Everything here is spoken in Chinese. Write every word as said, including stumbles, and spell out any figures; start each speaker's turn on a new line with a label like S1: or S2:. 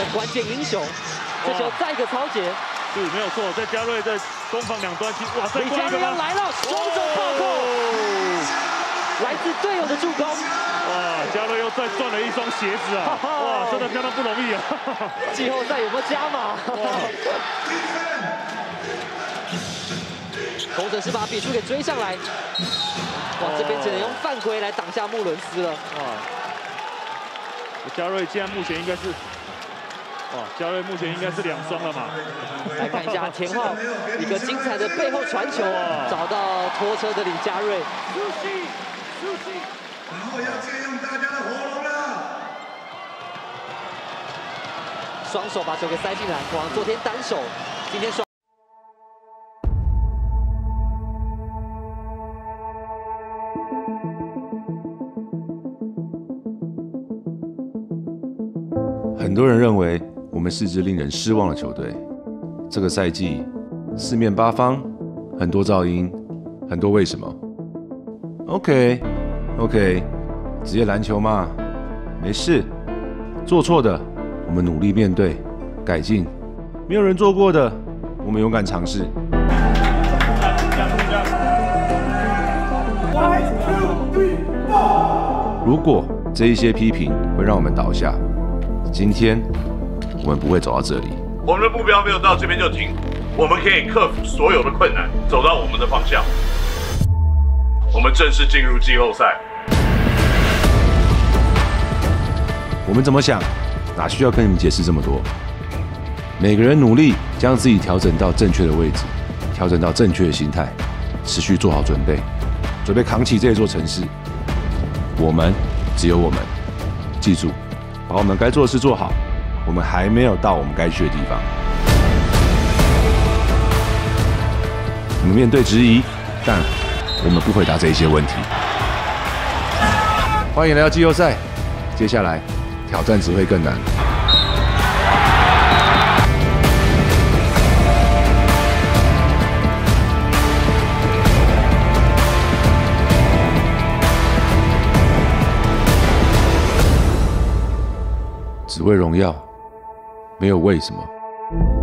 S1: 关键英雄。这球再一个超节，
S2: 是没有错，在嘉瑞在攻防两端，哇，再
S1: 李佳瑞来了，双手暴扣，来自队友的助攻。
S2: 哇，嘉瑞又再赚了一双鞋子啊！哇，真的相当不容易啊！
S1: 季后赛有没有加码？工程师把比数给追上来，哇，这边只能用犯规来挡下穆伦斯了。
S2: 哇，嘉瑞现在目前应该是，哇，嘉瑞目前应该是两双了嘛？
S1: 来看一下田浩一个精彩的背后传球，找到拖车的李佳瑞。
S3: 然后要借用大家的喉咙了。
S1: 双手把球给塞进篮筐，昨天单手，今天双。
S4: 很多人认为我们是支令人失望的球队。这个赛季，四面八方，很多噪音，很多为什么。OK，OK，、OK, OK, 职业篮球嘛，没事。做错的，我们努力面对，改进；没有人做过的，我们勇敢尝试。如果这一些批评会让我们倒下，今天我们不会走到这里。
S5: 我们的目标没有到这边就停，我们可以克服所有的困难，走到我们的方向。我们正式进入季后赛。
S4: 我们怎么想，哪需要跟你们解释这么多？每个人努力将自己调整到正确的位置，调整到正确的心态，持续做好准备，准备扛起这座城市。我们只有我们，记住，把我们该做的事做好。我们还没有到我们该去的地方。我们面对质疑，但我们不回答这一些问题。欢迎来到季后赛，接下来挑战只会更难。只为荣耀，没有为什么。